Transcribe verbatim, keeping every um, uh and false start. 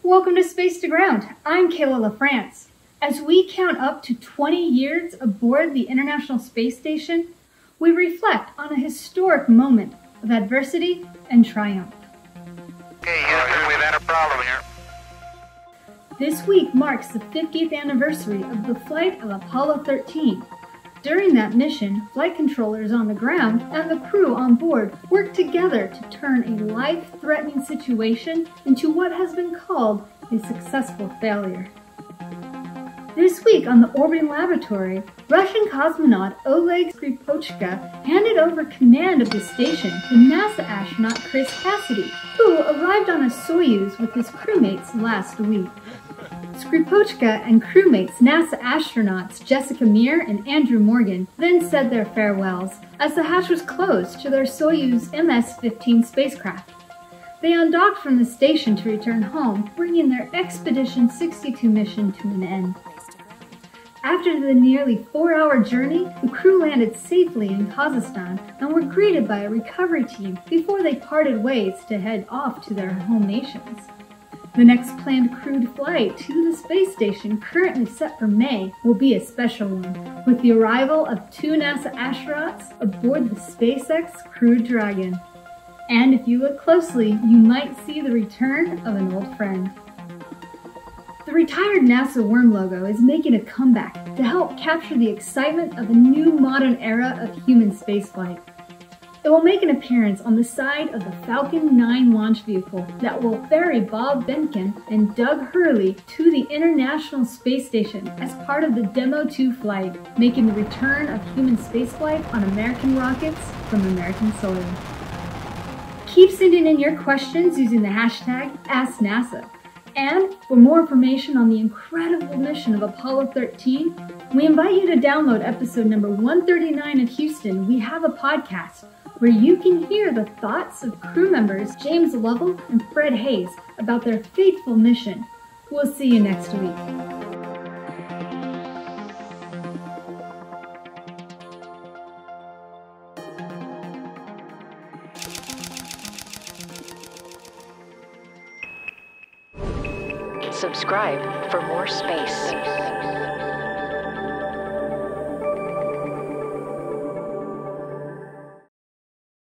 Welcome to Space to Ground. I'm Kayla LaFrance. As we count up to twenty years aboard the International Space Station, we reflect on a historic moment of adversity and triumph. Okay, Houston, we've had a problem here. This week marks the fiftieth anniversary of the flight of Apollo thirteen. During that mission, flight controllers on the ground and the crew on board worked together to turn a life-threatening situation into what has been called a successful failure. This week on the orbiting laboratory, Russian cosmonaut Oleg Skripochka handed over command of the station to NASA astronaut Chris Cassidy, who arrived on a Soyuz with his crewmates last week. Skripochka and crewmates NASA astronauts Jessica Meir and Andrew Morgan then said their farewells as the hatch was closed to their Soyuz M S fifteen spacecraft. They undocked from the station to return home, bringing their Expedition sixty-two mission to an end. After the nearly four-hour journey, the crew landed safely in Kazakhstan and were greeted by a recovery team before they parted ways to head off to their home nations. The next planned crewed flight to the space station, currently set for May, will be a special one, with the arrival of two NASA astronauts aboard the SpaceX Crew Dragon. And if you look closely, you might see the return of an old friend. The retired NASA worm logo is making a comeback to help capture the excitement of a new modern era of human spaceflight. It will make an appearance on the side of the Falcon nine launch vehicle that will ferry Bob Behnken and Doug Hurley to the International Space Station as part of the Demo two flight, making the return of human spaceflight on American rockets from American soil. Keep sending in your questions using the hashtag AskNASA. And for more information on the incredible mission of Apollo thirteen, we invite you to download episode number one thirty-nine of Houston, We Have a Podcast, where you can hear the thoughts of crew members James Lovell and Fred Hayes about their fateful mission. We'll see you next week. Subscribe for more space.